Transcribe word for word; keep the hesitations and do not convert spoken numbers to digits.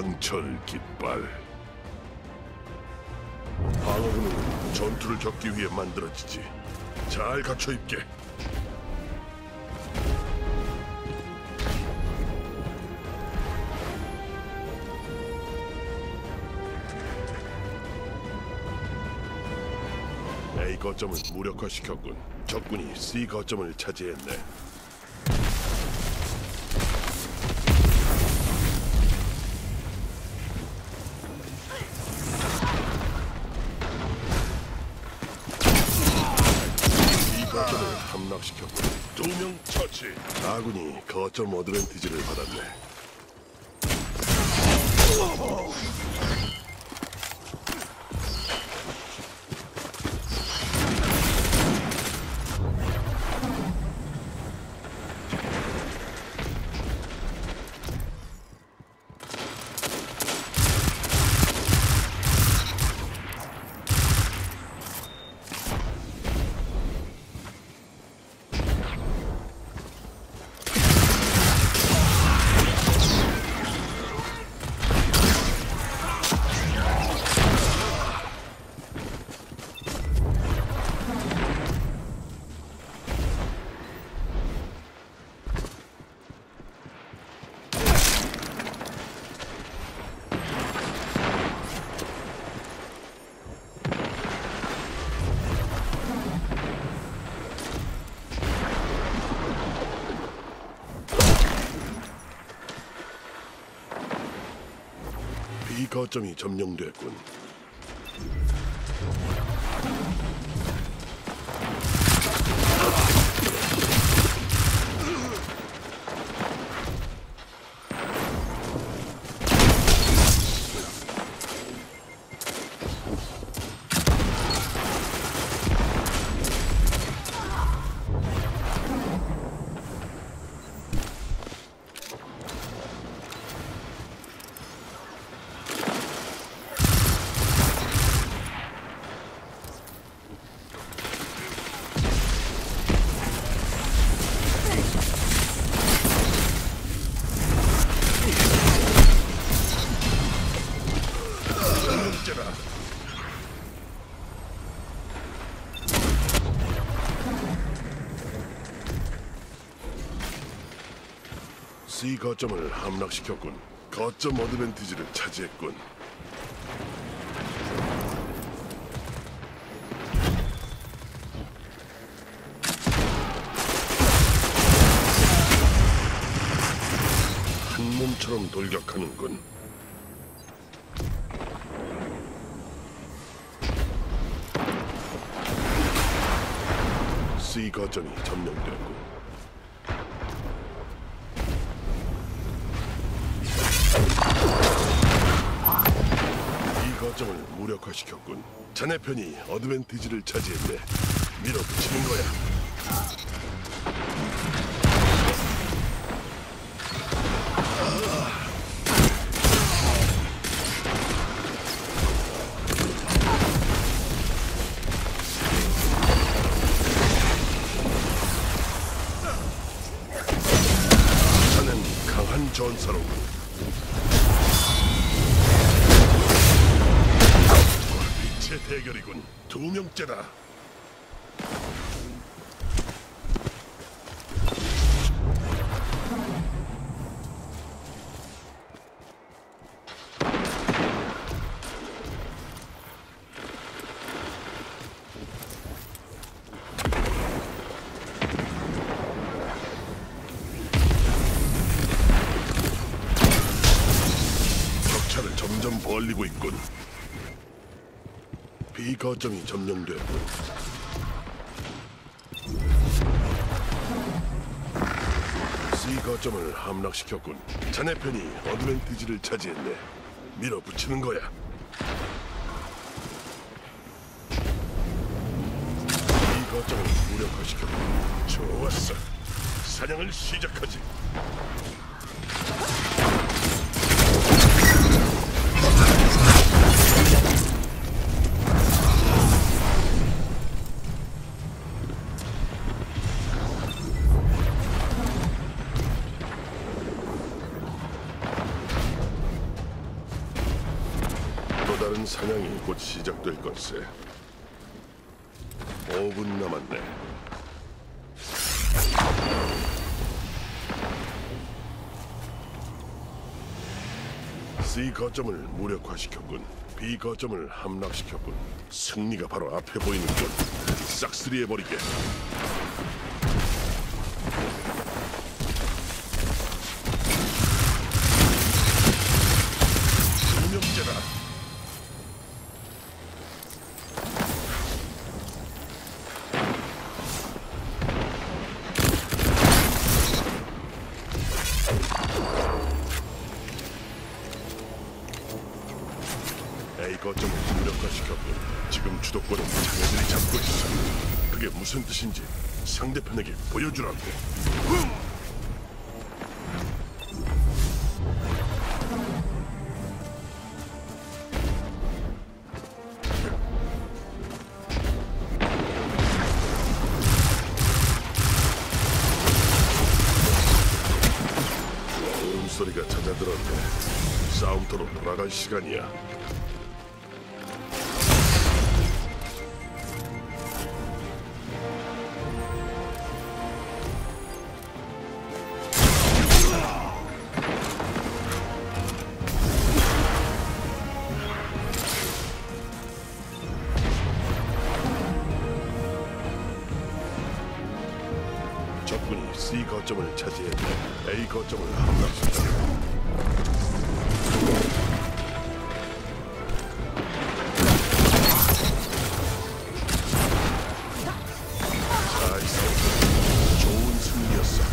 강철 깃발. 방어구는 전투를 겪기 위해 만들어지지. 잘 갖춰 입게. A 거점을 무력화시켰군. 적군이 C 거점을 차지했네. 함락시켰고 두 명 처치. 아군이 거점 어드밴티지를 받았네. B 거점이 점령됐군. C 거점을 함락시켰군. 거점 어드밴티지를 차지했군. 한 몸처럼 돌격하는군. C 거점이 점령됐고 이 거점을 무력화시켰군. 자네 편이 어드밴티지를 차지했네. 밀어붙이는 거야. 전사로 빛의 대결이군. 두 명째다. 점점 벌리고 있군. B 거점이 점령됐군. C 거점을 함락시켰군. 자네 편이 어드밴티지를 차지했네. 밀어붙이는 거야. B 거점을 무력화시켰군. 좋았어. 사냥을 시작하지. 사냥이 곧 시작될 걸세. 오 분 남았네. C 거점을 무력화시켰군. B 거점을 함락시켰군. 승리가 바로 앞에 보이는군. 싹쓸이해버리게. 투명제라. A 거점을 무력화시켰군. 지금 주도권은 자네들이 잡고 있어. 그게 무슨 뜻인지 상대편에게 보여주라고. 흠! 소리가 찾아들었네. 싸움터로 돌아갈 시간이야. 적군이 C 거점을 차지했네. A 거점을 함락시켰다. 나이스. 좋은 승리였어.